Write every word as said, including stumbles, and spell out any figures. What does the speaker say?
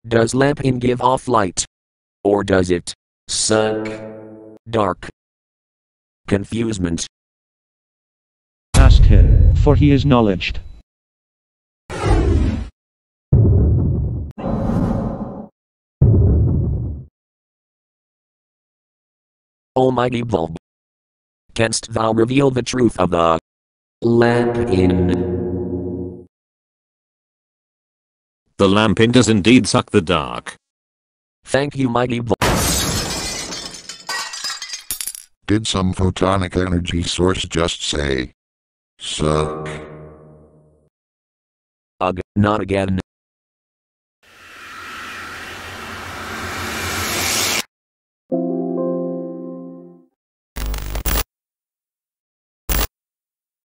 Does lamping give off light? Or does it suck dark? Confusement. Ask him, for he is knowledged. Almighty bulb, canst thou reveal the truth of the lamp in? The lampin does indeed suck the dark. Thank you, mighty bulb. Did some photonic energy source just say, suck? Ugh, not again.